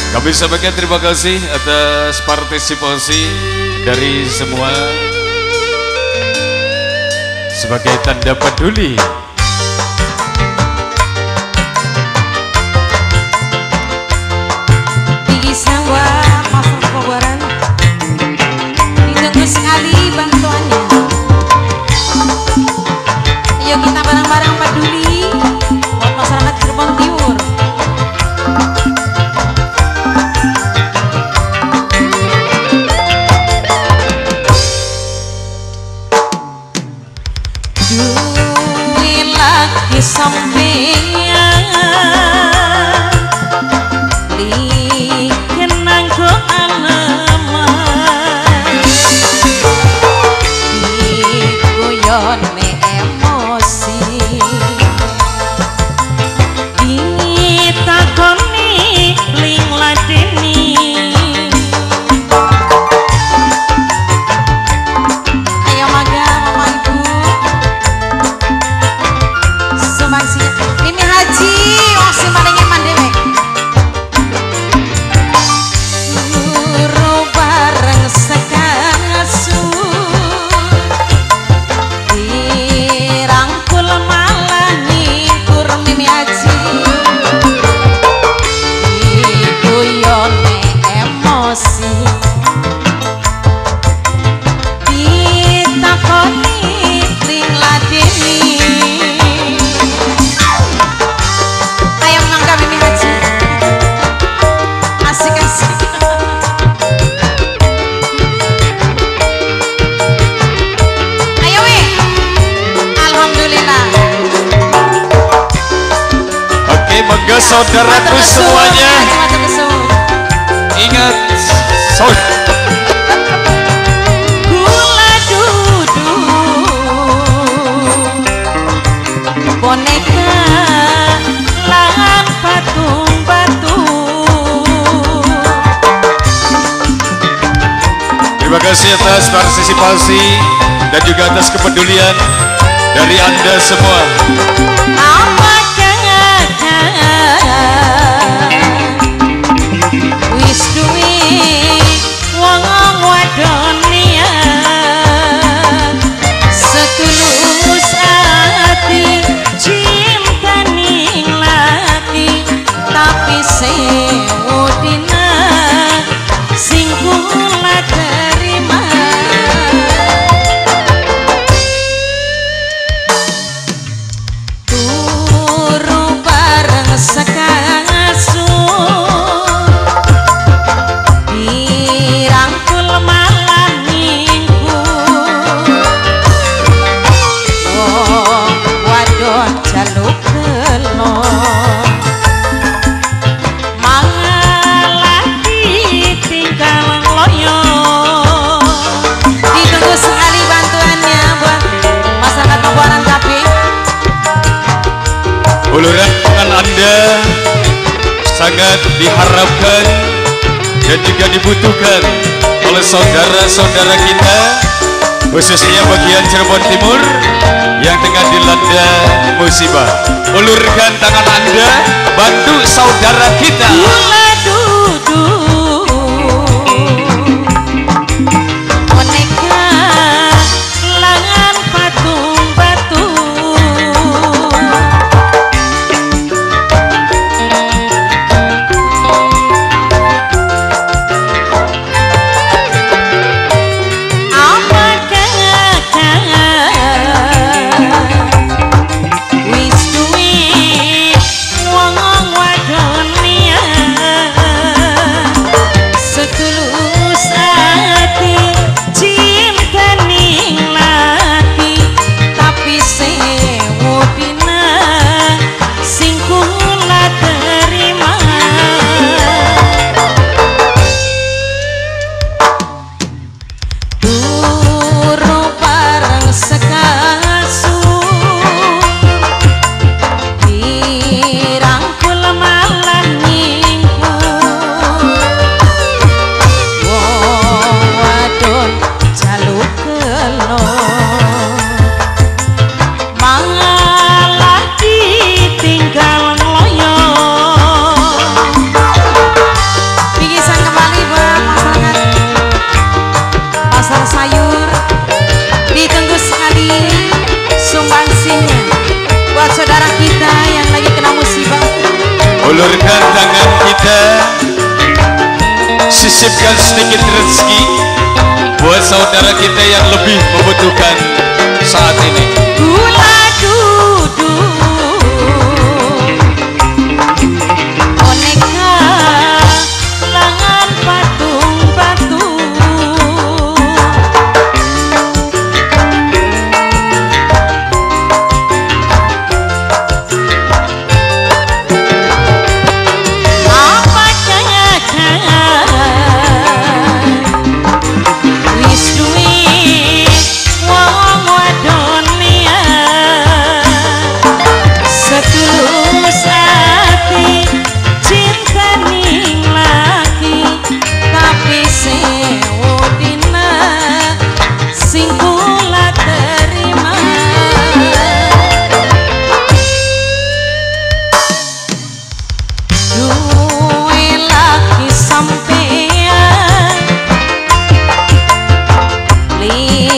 Kami sampaikan terima kasih atas partisipasi dari semua sebagai tanda peduli. Di sawah pasar Kobaran ditunggu sekali bantuannya. Ayo kita bareng-bareng peduli buat masyarakat Cirebon Timur. Di sampingan li kenang ko alaman di guyon me emosi ditakoni ling ladeni. Ayo maga mama ibu Mimi Haji, wong sing paling nyaman dhewe. Suruh bareng sekasur dirangkul malah ngingkur Mimi Haji diguyone emosi ditakoni ling ladeni. Monggo saudaraku semuanya, ingat saudara gula duduk boneka langan patung-patung. Terima kasih atas partisipasi dan juga atas kepedulian dari Anda semua. Wis duwe wong wadon niat setulus ati cinta ning laki tapi sewu dina sing kula terima. Turu bareng sekasur dirangkul malah ngingkur wong wadon jaluk kelon malah ditinggal loyo. Ditunggu sekali bantuannya buat masyarakat Kobaran Kaping. Uluran tangan Anda sangat diharapkan dan juga dibutuhkan oleh saudara-saudara kita, khususnya bagian Cirebon Timur yang tengah dilanda musibah. Ulurkan tangan Anda, bantu saudara kita. Gula duduk boneka langan patung-patung. Wis duwe wong wadon niat sisipkan sedikit rezeki buat saudara kita yang lebih membutuhkan saat ini. Gula dudu boneka langan patung-patung apa jangan wis duwe wong wadonia setulus ati cinta ning laki tapi sewodina sing kula terima duwe laki sampean